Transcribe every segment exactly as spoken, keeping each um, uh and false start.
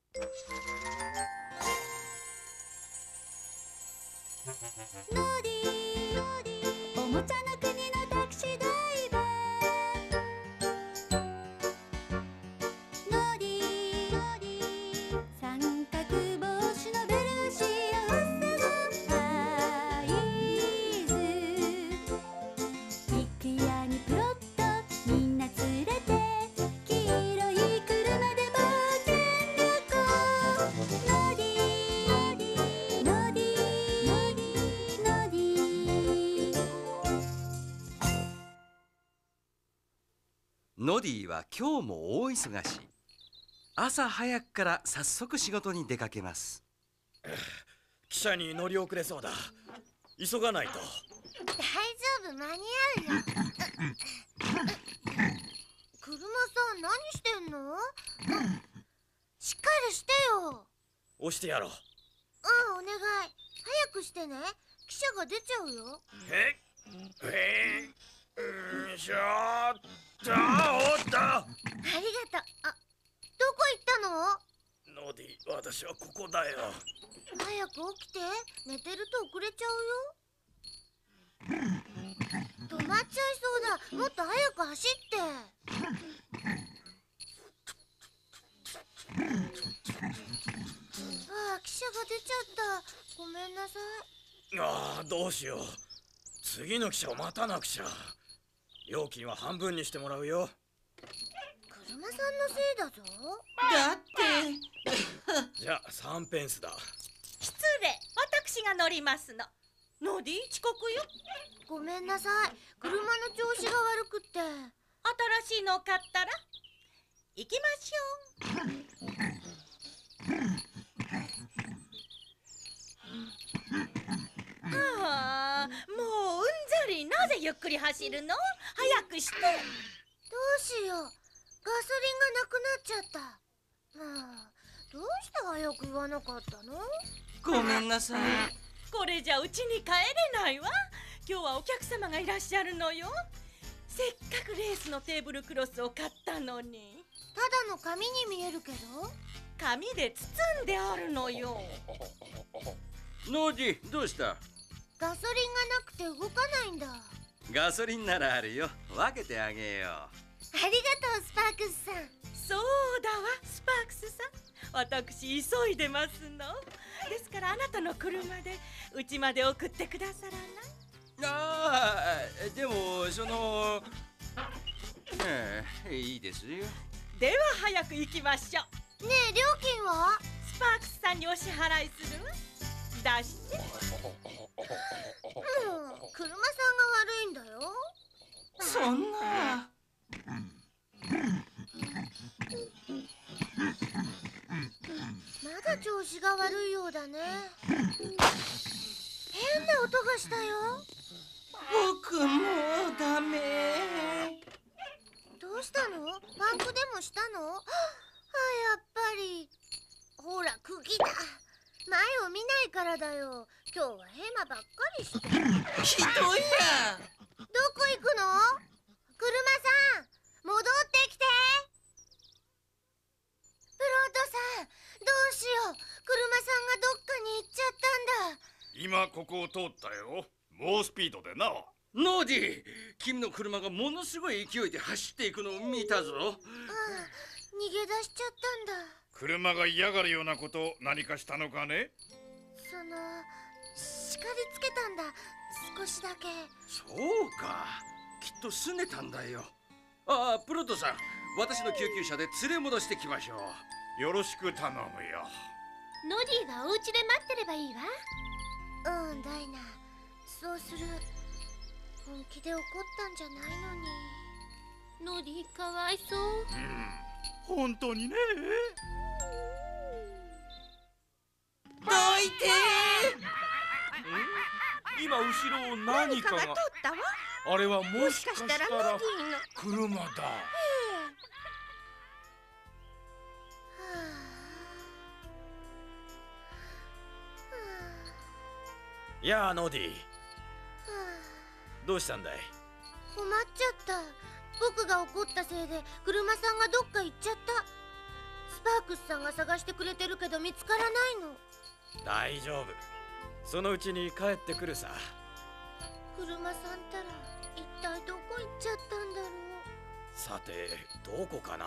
ノディ、おもちゃの国のタクシードライバー。ノディ、三角帽子のベルシオ、朝ごはんズ。肉屋にプロット、みんな連れて、黄色い車で冒険旅行。ノディ、ノディ、ノディ。 ノディは今日も大忙し。朝早くから早速仕事に出かけます。 汽車に乗り遅れそうだ。急がないと。 大丈夫、間に合うよ。車さん、何してんの？しっかりしてよ。 押してやろう。 うん、お願い。早くしてね。汽車が出ちゃうよ。 ええよいしょーっと、おっと。 ありがとう。あ、どこ行ったの？ ノディ、私はここだよ。 早く起きて。寝てると遅れちゃうよ。止まっちゃいそうだ。もっと早く走って。ああ、汽車が出ちゃった。ごめんなさい。 ああ、どうしよう。次の汽車を待たなくちゃ。料金は半分にしてもらうよ。 車さんのせいだぞ。 だってじゃあさんペンスだ。 失礼、私が乗りますの。ノディ、遅刻よ。 ごめんなさい。車の調子が悪くって。 新しいのを買ったら行きましょう。はあ、もううんざり。なぜゆっくり走るの？早くして。 どうしよう。ガソリンがなくなっちゃった。まあ、どうして早く言わなかったの？ ごめんなさい。 これじゃうちに帰れないわ。今日はお客様がいらっしゃるのよ。せっかくレースのテーブルクロスを買ったのに。 ただの紙に見えるけど。 紙で包んであるのよ。 ノディ、どうした？ ガソリンがなくて動かないんだ。 ガソリンならあるよ。分けてあげよう。 ありがとう、スパークスさん。 そうだわ、スパークスさん。私急いでますの。ですからあなたの車でうちまで送ってくださらない？ ああ、でもそのええ、いいですよ。 では早く行きましょう。 ねえ、料金は？ スパークスさんにお支払いするわ。出して。 もう車さんが悪いんだよ。 そんな。 まだ調子が悪いようだね。変な音がしたよ。 僕もうダメ。 どうしたの？パンクでもしたの？あ、やっぱり。ほら、釘だ。前を見ないからだよ。今日はヘマばっかりして。 ひどいや。 どこ行くの？車さん、戻ってきて。プロートさん、どうしよう。車さんがどっかに行っちゃったんだ。 今ここを通ったよ。猛スピードでな。 ノディ、君の車がものすごい勢いで走っていくのを見たぞ。 ああ、逃げ出しちゃったんだ。 車が嫌がるようなこと何かしたのかね？ その、叱りつけたんだ。少しだけ。 そうか、きっと拗ねたんだよ。ああ、プロトさん、私の救急車で連れ戻してきましょう。 よろしく頼むよ。 ノディがお家で待ってればいいわ。うん、ダイナ。そうする。本気で怒ったんじゃないのに。ノディかわいそう。 うん、本当にね。 どいて。 今後ろ何かが。 何かが通ったわ。 あれはもしかしたらもしかしたらノディの車だ。 やあ、ノディ。どうしたんだい？ 困っちゃった。僕が怒ったせいで車さんがどっか行っちゃった。 スパークスさんが探してくれてるけど見つからないの。 大丈夫、そのうちに帰ってくるさ。 車さんたら一体どこ行っちゃったんだろう。 さてどこかな。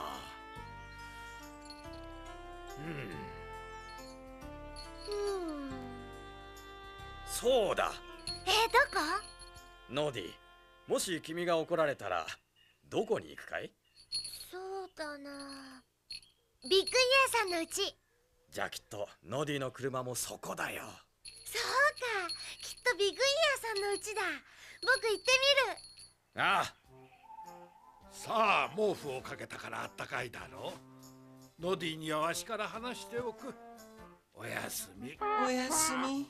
うんうん。 そうだ。 えー、どこ？ ノディ、もし君が怒られたらどこに行くかい？ そうだな、ビッグイヤーさんのうち。 じゃあきっとノディの車もそこだよ。 そうか、きっとビッグイヤーさんのうちだ。僕行ってみる。 ああ。 さあ、毛布をかけたからあったかいだろう。ノディにはわしから話しておく。おやすみ。 おやすみ。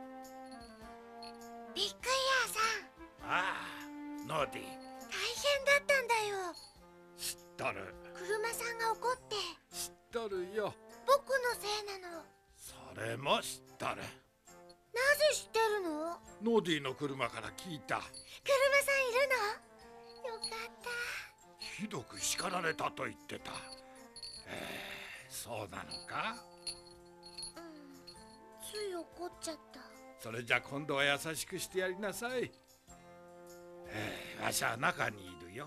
ビッグイヤーさん。 ああ、ノディ。 大変だったんだよ。 知っとる。 車さんが怒って。 知っとるよ。 僕のせいなの。 それも知っとる。 なぜ知ってるの？ ノディの車から聞いた。 車さんいるの？よかった。 ひどく叱られたと言ってた。えー、そうなのか？ うん、つい怒っちゃった。 それじゃ今度は優しくしてやりなさい。えー、わしは中にいるよ。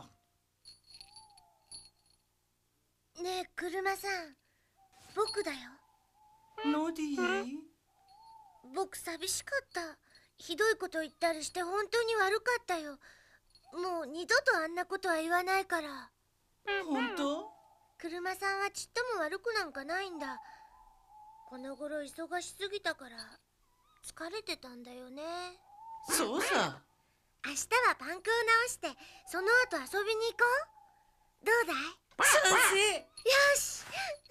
ねえ車さん、僕だよ。 ノディ、 僕寂しかった。ひどいこと言ったりして本当に悪かったよ。もう二度とあんなことは言わないから。 本当？ 車さんはちっとも悪くなんかないんだ。この頃忙しすぎたから疲れてたんだよね。 そうさ。 明日はパンクを直してその後遊びに行こう。どうだい？ 賛成。 よし。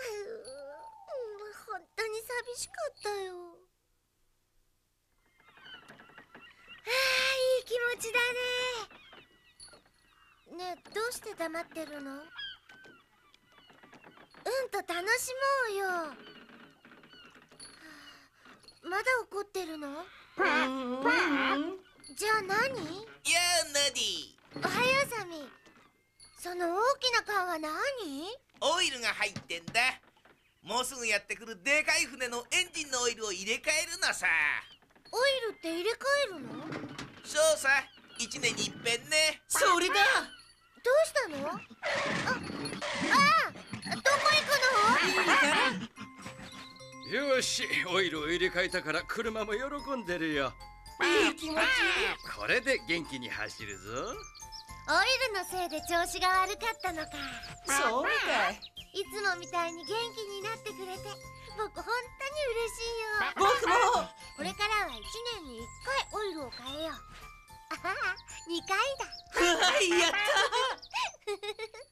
本当に寂しかったよ。ああ、いい気持ちだね。ねえ、どうして黙ってるの？うんと楽しもうよ。はあ、まだ怒ってるの？ うんうん。 じゃあ何？ やあ、ナディ。 おはようサミ。その大きな缶は何？ オイルが入ってんだ。もうすぐやってくるでかい船のエンジンのオイルを入れ替えるのさ。 オイルって入れ替えるの？ そうさ、一年に一遍ね。 それだ。 どうしたの？あ、ああ、どこ行くの？ よし、オイルを入れ替えたから車も喜んでるよ。 いい気持ちいい。 これで元気に走るぞ。 オイルのせいで調子が悪かったのか。 そうみたい。 いつもみたいに元気になってくれて僕本当に嬉しいよ。 僕も。 これからはいちねんにいっかいオイルを変えよう。あはは、にかいだ。 はい、やったー。